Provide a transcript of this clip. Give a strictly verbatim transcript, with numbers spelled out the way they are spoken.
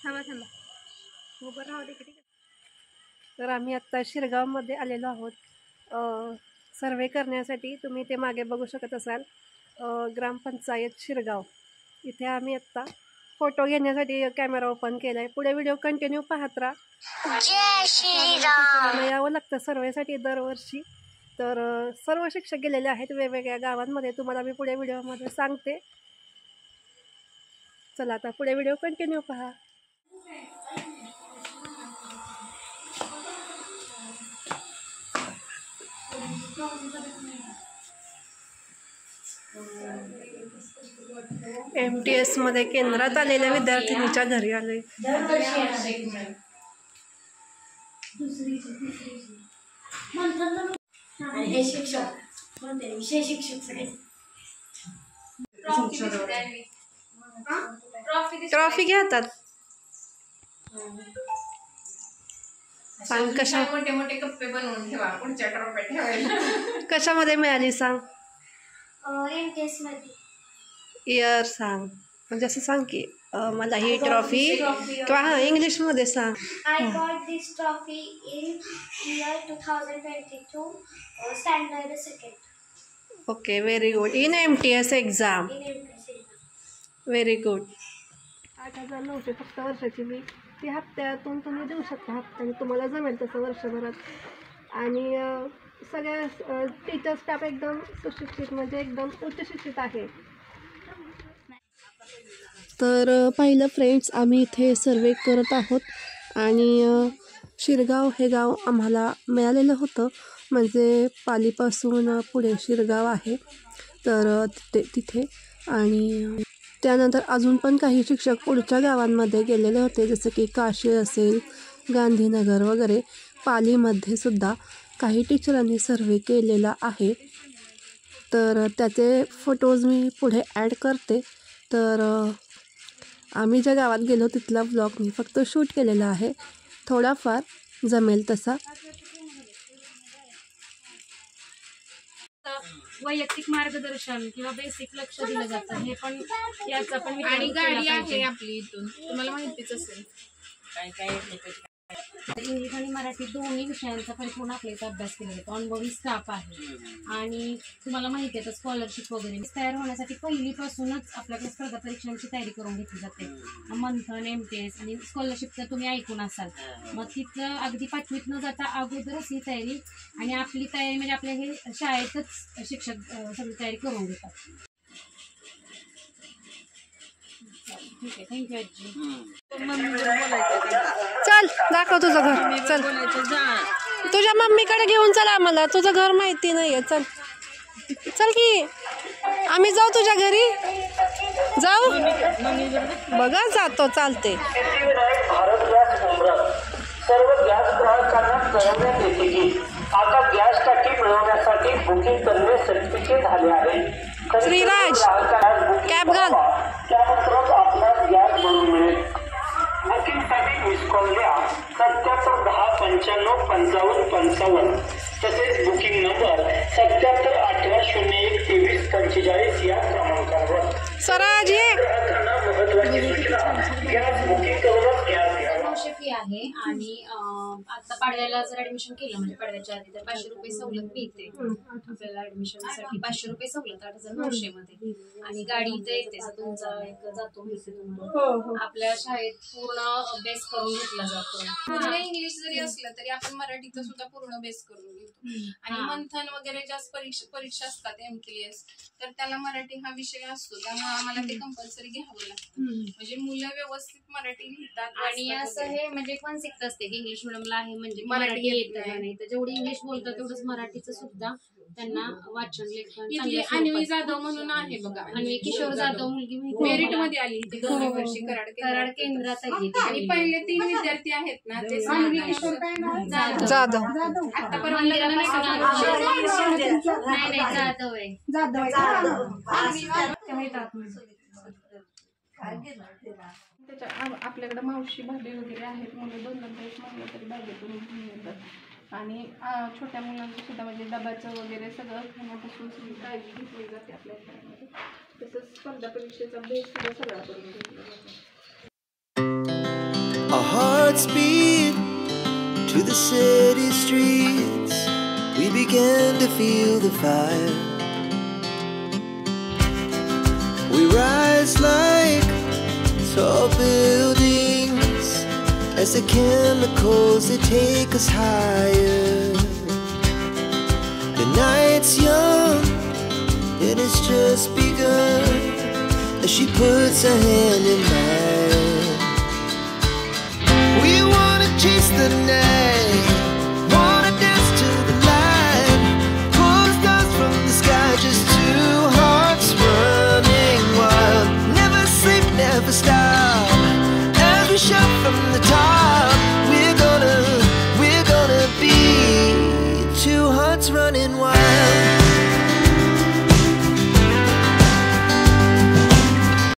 थांबा थांबा उभं राहू दे किती. तर आम्ही आत्ता शिरगावमध्ये आलेलो आहोत सर्वे करण्यासाठी. तुम्ही ते मागे बघू शकत असाल ग्रामपंचायत शिरगाव. इथे आम्ही आत्ता फोटो घेण्यासाठी कॅमेरा ओपन केला आहे. पुढे व्हिडिओ कंटिन्यू पाहत राहा. जय श्रीराम. यावं लागतं सर्वेसाठी दरवर्षी. तर सर्व शिक्षक गेलेले आहेत वेगवेगळ्या गावांमध्ये. तुम्हाला मी पुढे व्हिडिओमध्ये सांगते. चला आता पुढे व्हिडिओ कंटिन्यू पहा. एम टी एस मध्ये केंद्रात आलेल्या विद्यार्थिनीच्या घरी आले. हे शिक्षक विषय शिक्षक ट्रॉफी घेतात. सांग कशा मोठे मोठे कप्पे बनवून ठेवा पुढच्या ट्रॉफी ठेवायला. कशामध्ये मिळाली सांग. एम टी एस मध्ये. इयर सांग म्हणजे असं सांग की मला ही ट्रॉफी किंवा हा इंग्लिशमध्ये सांग. I got this trophy in year two thousand twenty two standard second. Okay very good. In M T S exam. Very good. आठ हजार नऊशे फक्त वर्षाची फी. ती हप्त्यातून तुम्ही देऊ शकता हप्त्याने तुम्हाला जमेल तसं वर्षभरात. आणि सगळ्या टीचर स्टाफ एकदम सुशिक्षित म्हणजे एकदम उच्च शिक्षित आहे. तर पाहिलं फ्रेंड्स आम्ही इथे सर्वे करत आहोत आणि शिरगाव हे गाव आम्हाला मिळालेलं होतं. म्हणजे पालीपासून पुढे शिरगाव आहे तर तिथे तिथे आणि त्यानंतर अजून पण काही शिक्षक पुढच्या गावांमध्ये गेलेले होते जसं की काशी असेल गांधीनगर वगैरे. पालीमध्ये सुद्धा काही टीचरांनी सर्वे केलेला आहे. तर त्याचे फोटोज मी पुढे ॲड करते. तर आम्ही ज्या गावात गेलो तिथला व्लॉग मी फक्त शूट केलेला आहे थोडाफार जमेल तसा. वैयक्तिक मार्गदर्शन किंवा बेसिक लक्ष दिलं जातं हे पण याचा पण. आणि गाडी आहे आपली इथून तुम्हाला माहितीच असेल. काय काय इंग्लिश आणि मराठी दोन्ही विषयांचा परिपूर्ण आपल्या इथं अभ्यास केला जातो. अनुभवी स्टाफ आहे आणि तुम्हाला माहिती आहे तर स्कॉलरशिप वगैरे तयार होण्यासाठी पहिलीपासूनच आपल्याकडे स्पर्धा परीक्षांची तयारी करून घेतली जाते. मंथन एम टी एस आणि स्कॉलरशिपचं तुम्ही ऐकून असाल. मग तिथं अगदी पाचवीत न जाता अगोदरच ही तयारी आणि आपली तयारी म्हणजे आपल्या हे शाळेतच शिक्षक सगळी तयारी करून घेतात. ठीक आहे थँक्यू आजी. चल दाखव तुझं घर. चल तुझ्या मम्मीकडे घेऊन चल आम्हाला. तुझं घर माहिती नाहीये. चल चल की आम्ही जाऊ तुझ्या घरी. जाऊ बघा जातो चालते. सर्व गॅस ग्राहकांना कळवण्यात येते की आता गॅस टाकी मिळवण्यासाठी बुकिंग करणे सक्तीचे झाले आहे. श्रीराज कॅब घाल. त्यानंतरच आपल्याला गॅस मिळून मिळेल. बुकिंगसाठी मिस कॉल द्या सत्याहत्तर दहा पंच्याण्णव पंचावन्न पंचावन्न. तसेच बुकिंग नंबर सत्याहत्तर अठरा शून्य एक तेवीस पंचेचाळीस या क्रमांकावर. स्वराज ये. ग्राहकांना महत्त्वाची सूचना गॅस बुकिंग करूनच गॅस घ्या. फी आहे आणि आता पाडव्याला जर ऍडमिशन केलं म्हणजे पाडव्याच्या आधी तर पाचशे रुपये सवलत मिळते आपल्याला ऍडमिशनसाठी. पाचशे रुपये सवलत आठ हजार नऊशे मध्ये. आणि गाडी इथे येते तुमचा एक जातो मिळते तुम्हाला. आपल्या शाळेत पूर्ण बेस करून घेतला जातो. पूर्ण इंग्लिश जरी असलं तरी आपण मराठीचं सुद्धा पूर्ण बेस करून घेतो. आणि मंथन वगैरे जास्त परीक्षा परीक्षा असतात एम टी एस तर त्याला मराठी हा विषय असतो. त्यामुळे आम्हाला ते कंपल्सरी घ्यावं लागतं. म्हणजे मुलं व्यवस्थित मराठी लिहितात. आणि असं हे म्हणजे कॉन्सेप्ट असते की इंग्लिश मिडियमला आहे म्हणजे मराठी येत नाही तर जेवढी इंग्लिश बोलतात तेवढंच मराठीचं सुद्धा त्यांना वाचन लेखन. अन्वी जाधव म्हणून आहे बघा. अन्वी किशोर जाधव मुलगी मेरिट मध्ये आली होती दोन वर्षी कराड कराड केंद्रात. आणि पहिले तीन विद्यार्थी आहेत ना ते जाधव. आता परवा नाही नाही जाधव आहे. त्याच्या आपल्याकडे मावशी भाभी वगैरे आहेत. मुलं दोन दोन तास म्हणलं तरी बागेतून घेऊन येतात. आणि छोट्या मुलांचं सुद्धा म्हणजे डब्याचं वगैरे सगळं खाण्यापासून सगळी काळजी घेतली जाते आपल्या शाळेमध्ये. तसंच स्पर्धा परीक्षेचा बेस सुद्धा सगळा करून घेतला जातो. Godspeed to the city streets. We began to feel the fire. We rise like tall buildings as the chemicals, they take us higher. The night's young and it's just begun as she puts her hand in mine. We wanna chase the night, wanna dance to the light, pull stars from the sky, just two hearts running wild. Never sleep, never stop.